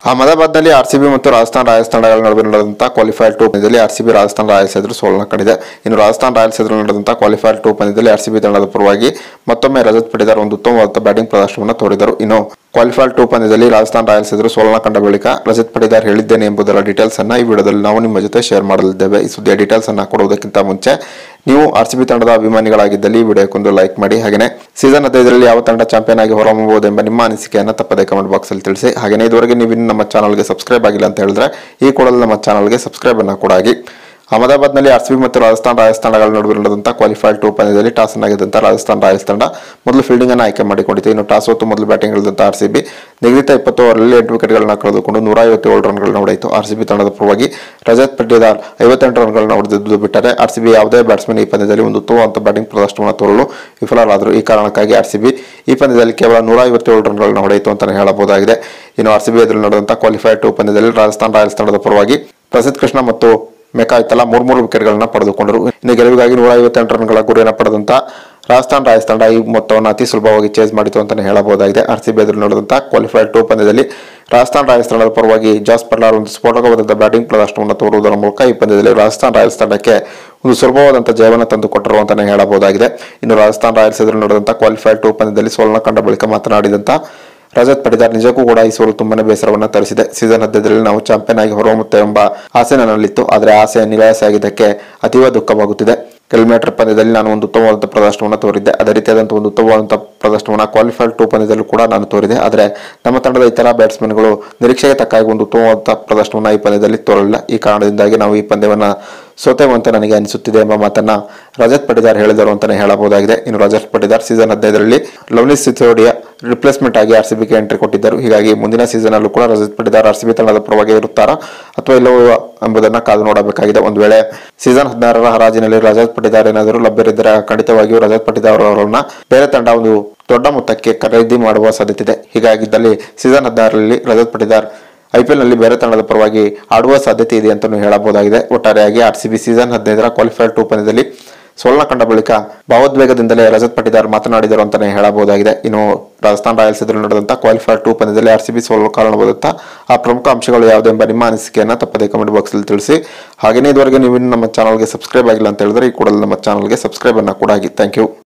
ಅಹಮದಾಬಾದ್ನಲ್ಲಿ ಆರ್ಸಿಬಿ ಮತ್ತು ರಾಜಸ್ಥಾನ್ ರಾಯಲ್ಸ್ ತಂಡಗಳ ನಡುವೆ ನಡೆದಂತಹ ಕ್ವಾಲಿಫೈರ್ 2 ಪಂದ್ಯದಲ್ಲಿ ಆರ್ಸಿಬಿ ರಾಜಸ್ಥಾನ್ ರಾಯಲ್ಸ್ ಎದುರು ಸೋಲನ್ನು ಕಂಡಿದೆ. ಇನ್ನು ರಾಜಸ್ಥಾನ್ ರಾಯಲ್ಸ್ ಎದುರು ನಡೆದಂತಹ ಕ್ವಾಲಿಫೈರ್ 2 ಪಂದ್ಯದಲ್ಲಿ ಆರ್ಸಿಬಿ ತಂಡದ ಪರವಾಗಿ ಮತ್ತೊಮ್ಮೆ ರಜತ್ ಪಟಿದಾರ್ ಒಂದು ಉತ್ತಮವಾದ ಬ್ಯಾಟಿಂಗ್ ಪ್ರದರ್ಶನವನ್ನು ತೋರಿದರು. ಇನ್ನು ಕ್ವಾಲಿಫೈರ್ 2 ಪಂದ್ಯದಲ್ಲಿ ರಾಜಸ್ಥಾನ್ ರಾಯಲ್ಸ್ ಎದುರು ಸೋಲನ್ನು ಕಂಡ ಬಳಿಕ ರಜತ್ ಪಟಿದಾರ್ ಹೇಳಿದ್ದೇನೆ ಎಂಬುದರ ಡೀಟೇಲ್ಸ್ ಅನ್ನು ಈ ವಿಡಿಯೋದಲ್ಲಿ ನಾವು ನಿಮ್ಮ ಜೊತೆ ಶೇರ್ ಮಾಡಲಿದ್ದೇವೆ. ಈ ಸುದ್ದಿಯ ಡೀಟೇಲ್ಸ್ ಅನ್ನು ಕೊಡುವುದಕ್ಕಿಂತ ಮುಂಚೆ ನೀವು ಆರ್ಸಿಬಿ ತಂಡದ ಅಭಿಮಾನಿಗಳಾಗಿದ್ದಲ್ಲಿ ಈ ವಿಡಿಯೋಕ್ಕೊಂದು ಲೈಕ್ ಮಾಡಿ. ಹಾಗೆಯೇ ಸೀಸನ್ 15ರಲ್ಲಿ ಯಾವ ತಂಡ ಚಾಂಪಿಯನ್ ಆಗಿ ಹೊರಹೊಮ್ಮಬಹುದು ಎಂಬ ನಿಮ್ಮ ಅನಿಸಿಕೆಯನ್ನು ತಪ್ಪದೇ ಕಮೆಂಟ್ ಬಾಕ್ಸ್ ಅಲ್ಲಿ ತಿಳಿಸಿ. ಹಾಗೆಯೇ ಇದುವರೆಗೆ ನೀವು ನಮ್ಮ ಚಾನಲ್ಗೆ ಸಬ್ಸ್ಕ್ರೈಬ್ ಆಗಿಲ್ಲ ಅಂತ ಹೇಳಿದ್ರೆ ಈ ಕೂಡಲೇ ನಮ್ಮ ಚಾನಲ್ಗೆ ಸಬ್ಸ್ಕ್ರೈಬ್ ಅನ್ನು ಕೂಡ ಆಗಿ. ಅಹಮದಾಬಾದ್ನಲ್ಲಿ ಆರ್ಸಿಬಿ ಮತ್ತು ರಾಜಸ್ಥಾನ್ ರಾಯಲ್ಸ್ ತಂಡಗಳ ನಡುವೆ ನಡೆದಂತಹ ಕ್ವಾಲಿಫೈರ್ 2 ಪಂದ್ಯದಲ್ಲಿ ಟಾಸ್ ಅನ್ನು ಗೆದ್ದಂತಹ ರಾಜಸ್ಥಾನ್ ರಾಯಲ್ಸ್ ತಂಡ ಮೊದಲು ಫೀಲ್ಡಿಂಗ್ ಅನ್ನು ಆಯ್ಕೆ ಮಾಡಿಕೊಂಡಿತು. ಇನ್ನು ಟಾಸ್ ಹೊತ್ತು ಮೊದಲು ಬ್ಯಾಟಿಂಗ್ ಇಳಿದಂತಹ ಆರ್ಸಿಬಿ ನಿಗದಿತ 20 ಓವರ್ಗಳಲ್ಲಿ 8 ವಿಕೆಟ್ಗಳನ್ನು ಕಳೆದುಕೊಂಡು 157 ರನ್ಗಳನ್ನು ಹೊಡೆಯಿತು. ಆರ್ಸಿಬಿ ತಂಡದ ಪರವಾಗಿ ರಜತ್ ಪಟಿದಾರ್ 58 ರನ್ಗಳನ್ನು ಹೊಡೆದಿದ್ದು ಬಿಟ್ಟರೆ ಆರ್ಸಿಬಿ ಯಾವುದೇ ಬ್ಯಾಟ್ಸ್ಮನ್ ಈ ಪಂದ್ಯದಲ್ಲಿ ಒಂದು ಉತ್ತಮವಾದ ಬ್ಯಾಟಿಂಗ್ ಪ್ರದರ್ಶನವನ್ನು ತೋರಲು ವಿಫಲರಾದರು. ಈ ಕಾರಣಕ್ಕಾಗಿ ಆರ್ಸಿಬಿ ಈ ಪಂದ್ಯದಲ್ಲಿ ಕೇವಲ 157 ರನ್ಗಳನ್ನು ಹೊಡೆಯಿತು ಅಂತಾನೆ ಹೇಳಬಹುದಾಗಿದೆ. ಇನ್ನು ಆರ್ಸಿಬಿ ಎದುರು ನಡೆದಂತಹ ಕ್ವಾಲಿಫೈರ್ 2 ಪಂದ್ಯದಲ್ಲಿ ರಾಜಸ್ಥಾನ್ ರಾಯಲ್ಸ್ ತಂಡದ ಪರವಾಗಿ ಪ್ರಸಿದ್ಧ ಕೃಷ್ಣ ಮತ್ತು ಮೆಕಾಯ್ತಲಾ 3 ವಿಕೆಟ್ಗಳನ್ನು ಪಡೆದುಕೊಂಡರು. ಇನ್ನು ಗೆಲುವಿಗಾಗಿ 158 ರನ್ಗಳ ಗುರಿಯನ್ನು ಪಡೆದಂತಹ ರಾಜಸ್ಥಾನ್ ರಾಯಲ್ಸ್ ತಂಡ ಈ ಮೊತ್ತವನ್ನು ಅತಿ ಸುಲಭವಾಗಿ ಚೇಸ್ ಮಾಡಿತು ಅಂತಾನೆ ಹೇಳಬಹುದಾಗಿದೆ. ಆರ್ಸಿಬಿ ಎದುರು ನಡೆದಂತಹ ಕ್ವಾಲಿಫೈರ್ 2 ಪಂದ್ಯದಲ್ಲಿ ರಾಜಸ್ಥಾನ್ ರಾಯಲ್ಸ್ ತಂಡದ ಪರವಾಗಿ ಜಾಸ್ ಬಟ್ಲರ್ ಒಂದು ಸ್ಫೋಟಕವಾದಂತಹ ಬ್ಯಾಟಿಂಗ್ ಪ್ರದರ್ಶನವನ್ನು ತೋರುವುದರ ಮೂಲಕ ಈ ಪಂದ್ಯದಲ್ಲಿ ರಾಜಸ್ಥಾನ್ ರಾಯಲ್ಸ್ ತಂಡಕ್ಕೆ ಒಂದು ಸುಲಭವಾದಂತಹ ಜಯವನ್ನು ತಂದುಕೊಟ್ಟರು ಅಂತಾನೆ ಹೇಳಬಹುದಾಗಿದೆ. ಇನ್ನು ರಾಜಸ್ಥಾನ್ ರಾಯಲ್ಸ್ ಎದುರು ನಡೆದಂತಹ ಕ್ವಾಲಿಫೈರ್ 2 ಪಂದ್ಯದಲ್ಲಿ ಸೋಲನ್ನು ಕಂಡ ಬಳಿಕ ಮಾತನಾಡಿದಂತಹ ರಜತ್ ಪಟಿದಾರ್ ನಿಜಕ್ಕೂ ಕೂಡ ಈ ಸೋಲು ತುಂಬಾನೇ ಬೇಸರವನ್ನು ತರಿಸಿದೆ. ಸೀಸನ್ 15ರಲ್ಲಿ ನಾವು ಚಾಂಪಿಯನ್ ಆಗಿ ಹೊರಹೊಮ್ಮುತ್ತೇವೆ ಎಂಬ ಆಸೆ ನನ್ನಲ್ಲಿತ್ತು. ಆದರೆ ಆಸೆ ನಿರಾಸೆಯಾಗಿದ್ದಕ್ಕೆ ಅತೀವ ದುಃಖವಾಗುತ್ತಿದೆ. ಕಿಲೋಮೀಟರ್ ಪಂದ್ಯದಲ್ಲಿ ನಾನು ಒಂದು ಉತ್ತಮವಾದ ಪ್ರದರ್ಶನವನ್ನು ತೋರಿದ್ದೆ. ಅದೇ ರೀತಿಯಾದಂತಹ ಒಂದು ಉತ್ತಮವಾದಂತಹ ಪ್ರದರ್ಶನವನ್ನು ಕ್ವಾಲಿಫೈರ್ 2 ಪಂದ್ಯದಲ್ಲೂ ಕೂಡ ನಾನು ತೋರಿದೆ. ಆದರೆ ನಮ್ಮ ತಂಡದ ಇತರ ಬ್ಯಾಟ್ಸ್ಮನ್ಗಳು ನಿರೀಕ್ಷೆಗೆ ತಕ್ಕಾಗಿ ಒಂದು ಉತ್ತಮವಾದ ಪ್ರದರ್ಶನವನ್ನು ಈ ಪಂದ್ಯದಲ್ಲಿ ತೋರಲಿಲ್ಲ. ಈ ಕಾರಣದಿಂದಾಗಿ ನಾವು ಈ ಪಂದ್ಯವನ್ನು ಸೋತೆವು ಅಂತ ನನಗೆ ಅನಿಸುತ್ತಿದೆ ಎಂಬ ಮಾತನ್ನ ರಜತ್ ಪಟಿದಾರ್ ಹೇಳಿದರು ಅಂತಾನೆ ಹೇಳಬಹುದಾಗಿದೆ. ಇನ್ನು ರಜತ್ ಪಟಿದಾರ್ ಸೀಸನ್ 15ರಲ್ಲಿ ಲವ್ಲಿಸ್ ಸಿಸೋಡಿಯಾ ರಿಪ್ಲೇಸ್ಮೆಂಟ್ ಆಗಿ ಆರ್ಸಿಬಿಗೆ ಎಂಟ್ರಿ ಕೊಟ್ಟಿದ್ದರು. ಹೀಗಾಗಿ ಮುಂದಿನ ಸೀಸನ್ ಅಲ್ಲೂ ಕೂಡ ರಜತ್ ಪಟಿದಾರ್ ಆರ್ಸಿಬಿ ತಂಡದ ಪರವಾಗಿ ಇರುತ್ತಾರಾ ಅಥವಾ ಇಲ್ಲವೋ ಎಂಬುದನ್ನು ಕಾದು ನೋಡಬೇಕಾಗಿದೆ. ಒಂದು ವೇಳೆ ಸೀಸನ್ 16ರ ಹರಾಜಿನಲ್ಲಿ ರಜತ್ ಪಟಿದಾರ್ ಏನಾದರೂ ಲಭ್ಯರಿದ್ದರೆ ಖಂಡಿತವಾಗಿಯೂ ರಜತ್ ಪಟಿದಾರ್ ಅವರನ್ನ ಬೇರೆ ತಂಡ ಒಂದು ದೊಡ್ಡ ಮೊತ್ತಕ್ಕೆ ಖರೀದಿ ಮಾಡುವ ಸಾಧ್ಯತೆ ಇದೆ. ಹೀಗಾಗಿದ್ದಲ್ಲಿ ಸೀಸನ್ 16ರಲ್ಲಿ ರಜತ್ ಪಟಿದಾರ್ IPL ನಲ್ಲಿ ಬೇರೆ ತಂಡದ ಪರವಾಗಿ ಆಡುವ ಸಾಧ್ಯತೆ ಇದೆ ಅಂತಾನೂ ಹೇಳಬಹುದಾಗಿದೆ. ಒಟ್ಟಾರೆಯಾಗಿ ಆರ್ಸಿಬಿ ಸೀಸನ್ 15ರ ಕ್ವಾಲಿಫೈರ್ 2 ಪಂದ್ಯದಲ್ಲಿ ಸೋಲನ್ನ ಕಂಡ ಬಳಿಕ ಭಾವೋದ್ವೇಗದಿಂದಲೇ ರಜತ್ ಪಟಿದಾರ್ ಮಾತನಾಡಿದರು ಅಂತಾನೆ ಹೇಳಬಹುದಾಗಿದೆ. ಇನ್ನು ರಾಜಸ್ಥಾನ್ ರಾಯಲ್ಸ್ ಎದುರು ನಡೆದಂತಹ ಕ್ವಾಲಿಫೈರ್ 2 ಪಂದ್ಯದಲ್ಲಿ ಆರ್ಸಿಬಿ ಸೋಲಲು ಕಾರಣವಾದಂತಹ ಆ ಪ್ರಮುಖ ಅಂಶಗಳು ಯಾವುದೆಂಬ ನಿಮ್ಮ ಅನಿಸಿಕೆಯನ್ನು ತಪ್ಪದೇ ಕಮೆಂಟ್ ಬಾಕ್ಸ್ ಅಲ್ಲಿ ತಿಳಿಸಿ. ಹಾಗೆಯೇ ಇದುವರೆಗೆ ನೀವು ನಮ್ಮ ಚಾನಲ್ಗೆ ಸಬ್ಸ್ಕ್ರೈಬ್ ಆಗಿಲ್ಲ ಅಂತ ಹೇಳಿದ್ರೆ ಈ ಕೂಡಲೇ ನಮ್ಮ ಚಾನಲ್ಗೆ ಸಬ್ಸ್ಕ್ರೈಬ್ ಅನ್ನು ಕೂಡ ಆಗಿ. Thank you.